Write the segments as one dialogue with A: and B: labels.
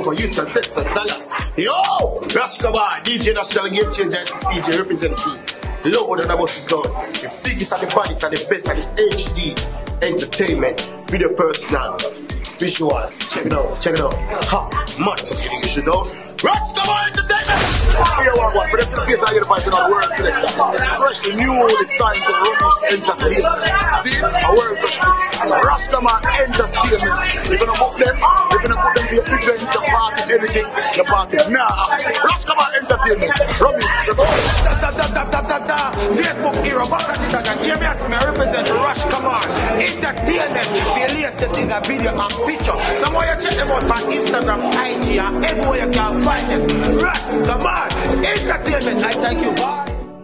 A: Oklahoma, Houston, Texas, Dallas. Yo! Rashkamar, DJ National Game Changer, 6 DJ representing. Lower than about the gun. The biggest and the baddest and the best and the HD entertainment. Video personal. Visual. Check it out, check it out. Ha! Motherfucking you should know. Rashkamar Entertainment! Here one, for the same face I get a voice in our world selector. Freshly new, designed to Rubbish Entertainment. See? Our world freshness. Rashkamar Entertainment. We're gonna book them. We're gonna put them to your event, the party, anything. The party. Nah. Rashkamar Entertainment. Rubbish.
B: Facebook hero, back at it again. Hear me as me represent Rashkamar Entertainment. The latest thing a video and picture. Somewhere you check them out on Instagram, IG, and everywhere you can find them. Rashkamar Entertainment. I thank you. Bye.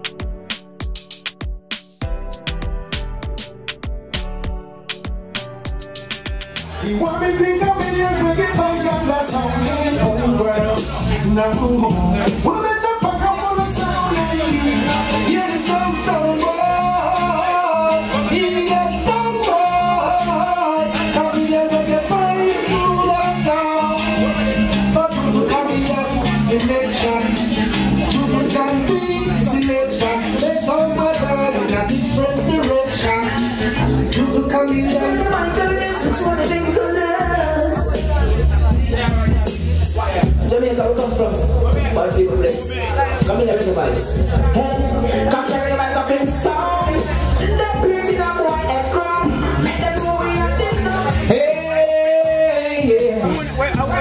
C: You want me to think of millions to get five and that's how we in the world. Now, we'll let the fuck up on the sound and hear the song so much. He gets so much. Can we ever get by through that song? But people carry that selection. People can be selection. Let's all weather in a different direction. People carry that.
D: Jamaica, we come from all people place. Come here with the vibes. Hey, come here with the vibes up in stone. The beauty of boy and cry. Make them know we are this. Hey, yes.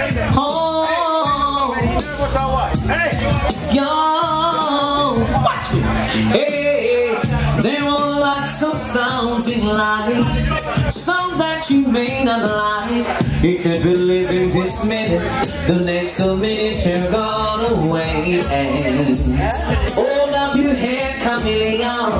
D: Oh, yo. Hey, there are lots of sounds in life. Some that you may not like. You could be living this minute, the next minute you're gone away. And hold up your head, chameleon.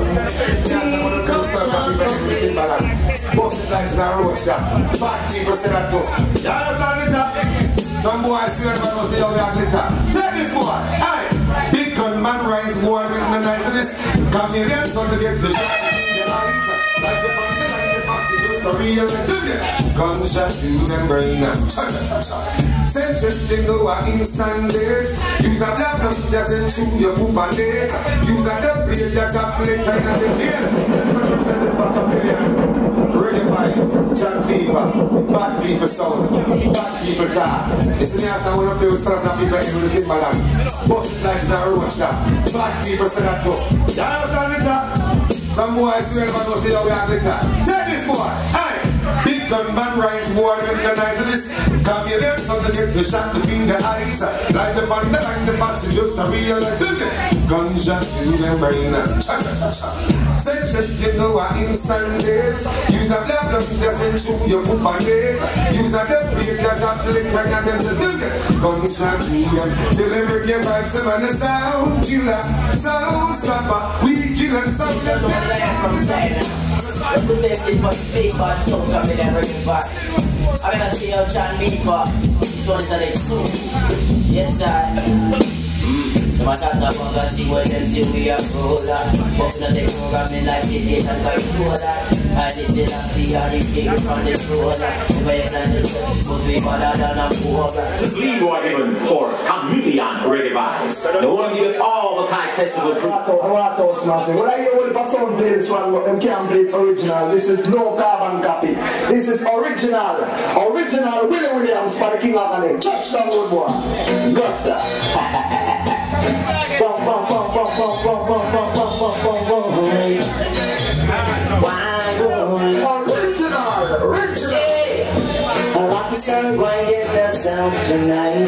C: Both sides are road shot. Bad people say that too. Y'all understand it? Some boys see what I say how we are glitter. Take this boy. Aye. Big gunman rise more with the nice of this. Chameleon son to get the shot. Like the band, like the passage, so real and do it. Gunshot in them brain and cha-cha-cha-cha. Send shifting to an instant day. Use a black number just and shoot your poop and day. Use a double plate your chops later in the days. But you tell them for a million. Radio vibes, chat people, bad people sound, bad people talk. It's the answer when you play with certain people in the Timberland. Bosses like the road shop. Bad people say that too. You understand it? Some boys swear about us say how we are glitter. Take this boy, aye. Big gunman rides more than the nice of this. Come here then, so to get the shot between the eyes. Like the band, like the passengers, a real like it. Gunshot in the brain and cha-cha-cha-cha. Send shit into an instant day. Use a black blood just and shoot your poop on day. Use a dead plate, your job select right now, them just do it. Gunshot in them. Deliver your vibes and the sound killer. Sound stopper, we kill and sound.
D: Representing for the state band, so coming and bringing back. I'm gonna see how John Beaver, so it's like soon. Yes, sir. So my thoughts are going to see what them see we are roller. But we don't take programming like this, it's not quite roller. I did the last year, I came from the roller. If I plan to put me better than a roller.
E: This lead war given for Chameleon Reggae Vibes. The one given all the kind festival crew.
C: What else, Master? When I hear one person play this one, them can't play it original. This is no carbon copy. This is original. Original Willie Williams for the King of the Name. Touchdown, good boy. Gossa. Bum, bum, bum, bum, bum, bum, bum, bum, bum, bum, bum, bum. Original.
D: I like the sound, why get that sound tonight?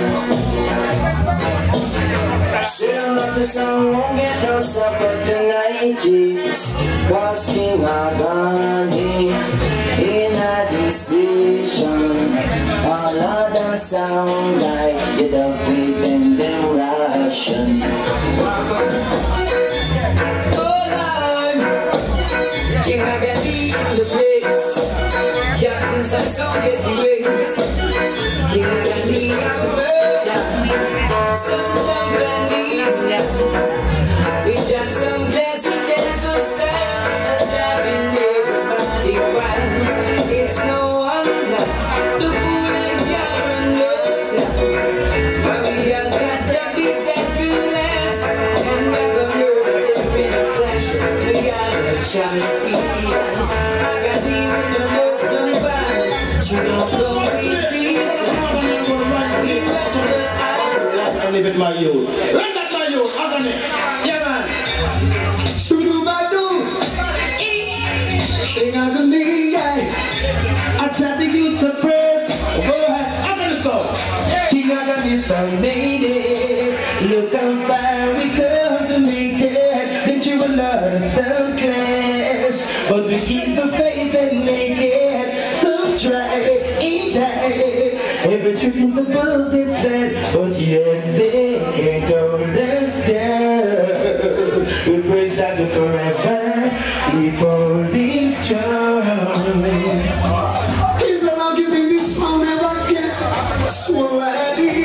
D: Still love the song, won't get no supper tonight. Jeez, was King Agani in a decision? All of them sound like you don't believe in them Russian. Oh Lord, King Agani in the place. Captain some song get erased. King Agani I'm murder. Sometimes I need ya. We jump some glass and get some style. Driving everybody wild. It's no wonder the food and carrot.
E: my youth. Let that my youth, hasn't it? Yeah, man.
C: Sing out to me, I try to use the praise. Go ahead, I'm gonna go. King Agonisa made it. Look how far we come to make it. Been through a lot of self-clash, but we keep the faith and make it. So try, ain't I? Every trick in the book is said, but yet they don't understand. We praise God forever, keep holding strong. Please allow you think this song never get so ready.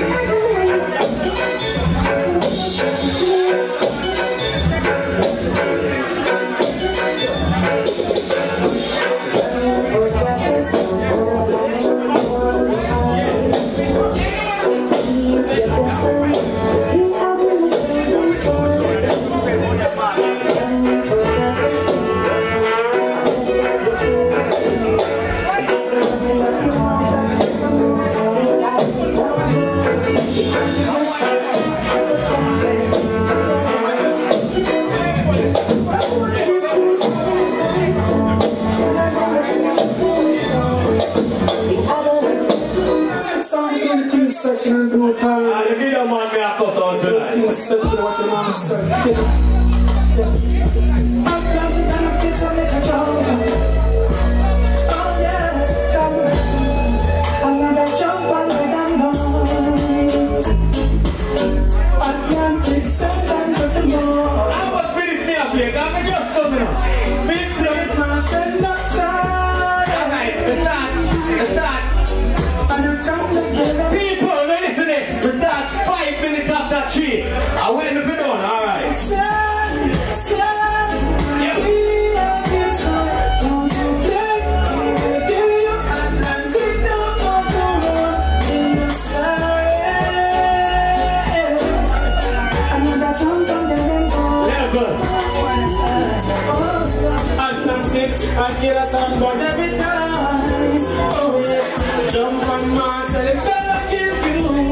F: I get us on board every time. Oh yes, jump on Mars and it's gonna kill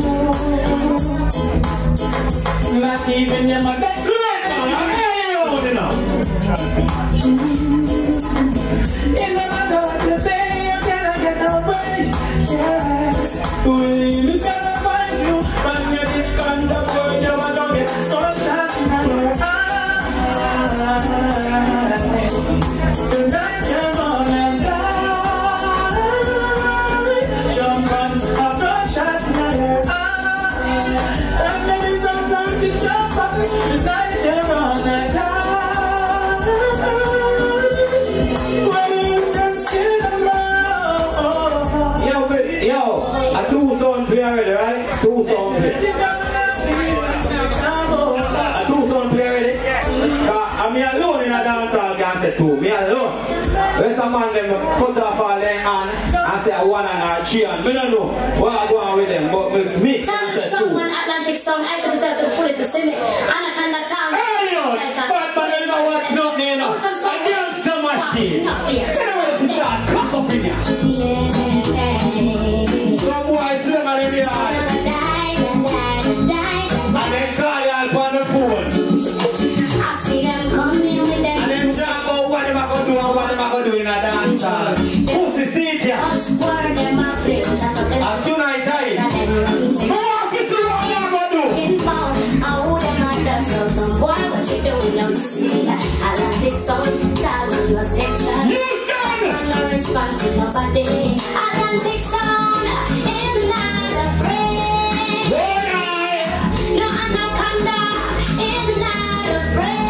F: you. Not even your mother. That's great, man. I'm very old enough. In the matter what you say, you cannot get away. Yes, we is gonna find you. When you're this kind of boy, you are gonna get sunshine in your eyes. Tonight you're gonna die. Jump on a gunshot in your eyes. And maybe sometimes you jump on. Tonight you're gonna die. When you can still love.
E: Yo, I do something play already, right? Do something. I do something play already. I'm alone in a dancehall gang set too. Me alone. Where's a man them cut off all their hand and say a one and a three and me don't know what I go on with them, but with me.
G: Someone Atlantic sound, I took myself to the fullest to see me. Anaconda town.
E: Hey yo, but man don't know watch nothing, you know. I dance the machine. You know what to start, cock up in here. Some boys sing on the yard. And then call you all on the phone. What do in a dance hall? Pussy seat here. And tonight I what is the wrong you gonna do? What you doing? I like this song. Time on your attention. You stand. No response to nobody. I like this song. It's not afraid. No anaconda. It's not afraid.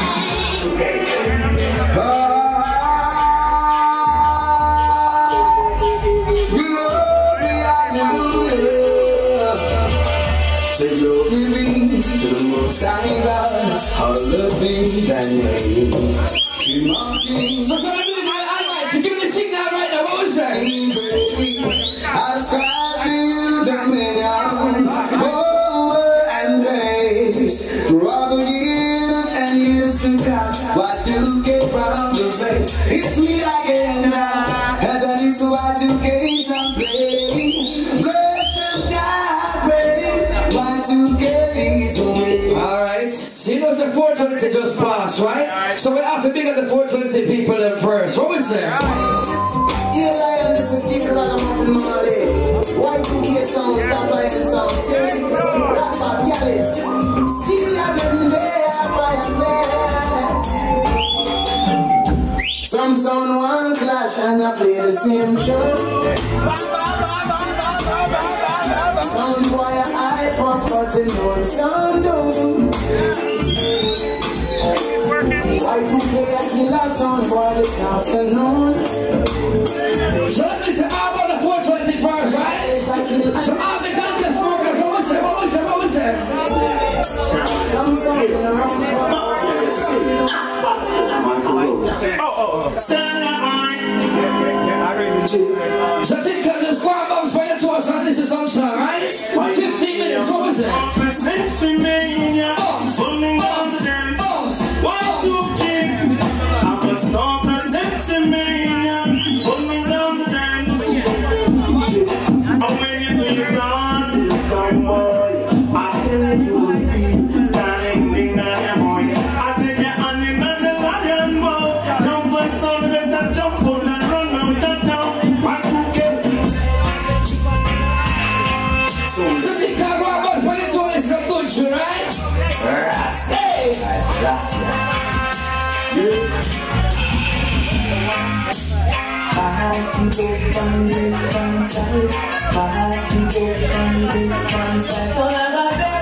C: Say glory be to the Most High God, how loving than me. King of Kings. So what I mean, I give me the signal right now. What was that? I ascribe to you dominion, power and grace, for all the years and years to come. What you get from the place? It's me again now, as I need so I to gain some play. To get the
H: because the 420 just passed, right? So we have to big up the 420 people in first. What was that?
I: Yeah, Lion, this is Steve Rashkamar from Mali. Y2K sound, top Lion sound, same rapper, Gallus. Still having there, some sound one clash and I play the same tune. Some boy I pop but in one sound down. Y2K I kill a sound boy this afternoon.
H: So let me say, I want the 420 first, right? So all the contest workers, what was that?
I: Some sound around.
H: So think that the squad box for you to us and this is on star, right? 15 minutes, what was that?
I: So